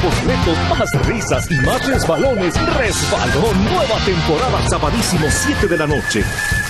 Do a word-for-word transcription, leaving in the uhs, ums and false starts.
nuevos retos, más risas y más resbalones. Resbalón, nueva temporada, sabadísimo siete de la noche.